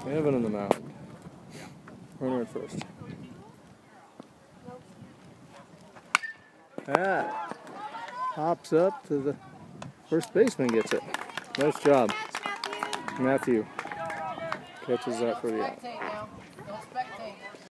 Evan on the mound. Runner at first. That hops up to the first baseman, gets it. Nice job. Matthew catches that for the out.